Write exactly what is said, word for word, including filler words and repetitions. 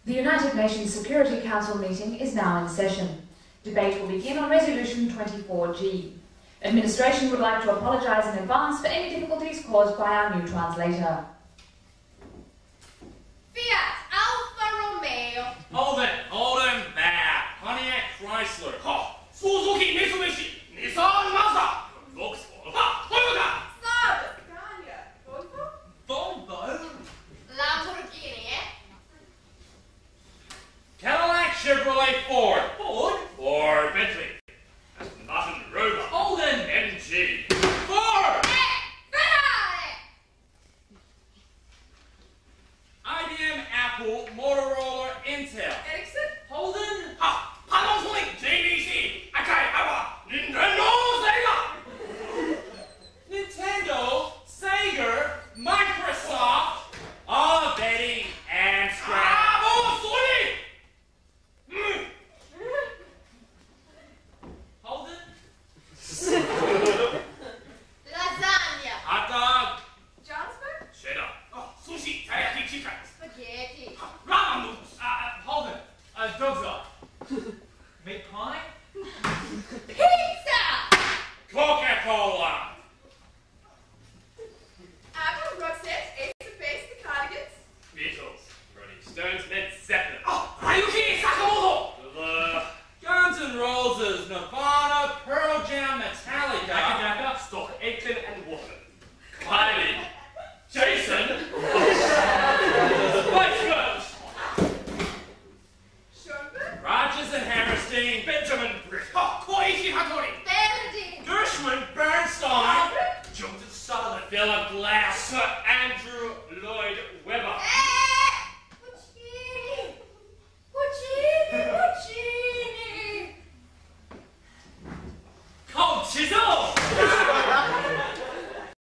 The United Nations Security Council meeting is now in session. Debate will begin on Resolution twenty-four G. Administration would like to apologise in advance for any difficulties caused by our new translator. Fiat Alfa Romeo. Hold it, hold him back. Pontiac Chrysler. Ha! Suzuki Mitsubishi. Nissan Mazda. Vauxhall. Ha! Toyota. Saab. Scania. Volvo. Volvo. Lamborghini, eh? Cadillac, Chevrolet, Ford. Ford? Ford, Bentley. Aston Martin, Rover. Holden. M G. Ford! Eh, Ferrari! I B M, Apple, Motorola, Intel. Ericsson. Holden. Ha! Panasonic, J V C. Akai, Awa. Nintendo, Sega. Nintendo, Sega, Microsoft. All betting and scratch. Ah, Sony! Mm. Holden. Lasagna. Hot dog. Johnsburg. Cheddar. Oh, sushi, teriyaki chicken. Spaghetti. Ramen noodles. Uh, uh, Holden. Uh, dog's Make pie. Pizza. Coca-Cola. Apple, Roxette, Ace of Base, the Cardigans. Beatles. Rolling Stones, Led Zeppelin. Oh, Ryuki Sakamoto. The Guns N' Roses, Nirvana, Pearl Jam, Metallica, Jacka, Stock, Aitken, and Walker. Kylie. Jason. Spice Girls. Schoenberg. Rogers and Hammerstein, Benjamin Britt. Oh, Koichi Hattori. Bernadine. Gershwin, Bernstein. Albert. Joseph Sutherland. Philip Glass. Sir Andrew Lloyd Webber. Eh, Puccini. Puccini. Puccini. Cold Chisel.